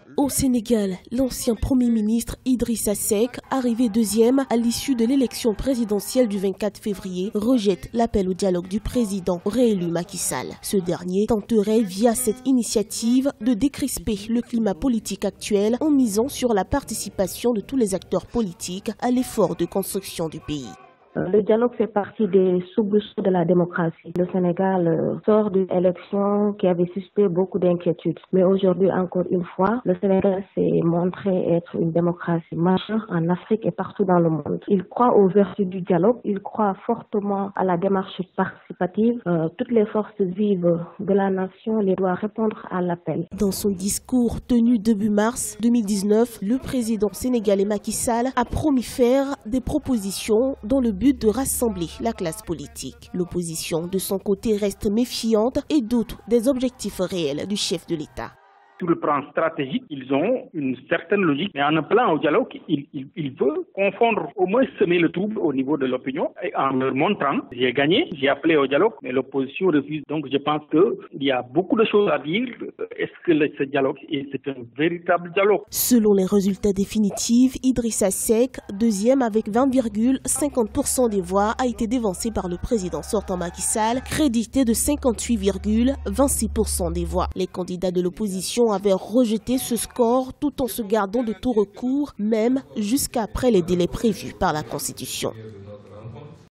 Au Sénégal, l'ancien Premier ministre Idrissa Seck, arrivé deuxième à l'issue de l'élection présidentielle du 24 février, rejette l'appel au dialogue du président réélu Macky Sall. Ce dernier tenterait via cette initiative de décrisper le climat politique actuel en misant sur la participation de tous les acteurs politiques à l'effort de construction du pays. Le dialogue fait partie des soubresauts de la démocratie. Le Sénégal sort d'une élection qui avait suscité beaucoup d'inquiétudes. Mais aujourd'hui, encore une fois, le Sénégal s'est montré être une démocratie majeure en Afrique et partout dans le monde. Il croit aux vertus du dialogue, il croit fortement à la démarche participative. Toutes les forces vives de la nation doivent répondre à l'appel. Dans son discours tenu début mars 2019, le président sénégalais Macky Sall a promis faire des propositions dans le but de rassembler la classe politique. L'opposition, de son côté, reste méfiante et doute des objectifs réels du chef de l'État. Sur le plan stratégique, ils ont une certaine logique, mais en appelant au dialogue, il veut confondre, au moins semer le trouble au niveau de l'opinion, et en leur montrant, j'ai gagné, j'ai appelé au dialogue, mais l'opposition refuse. Donc je pense qu'il y a beaucoup de choses à dire. Est-ce que ce dialogue c'est un véritable dialogue? Selon les résultats définitifs, Idrissa Seck, deuxième avec 20,50% des voix, a été dévancé par le président sortant Macky Sall, crédité de 58,26% des voix. Les candidats de l'opposition avait rejeté ce score tout en se gardant de tout recours, même jusqu'après les délais prévus par la Constitution.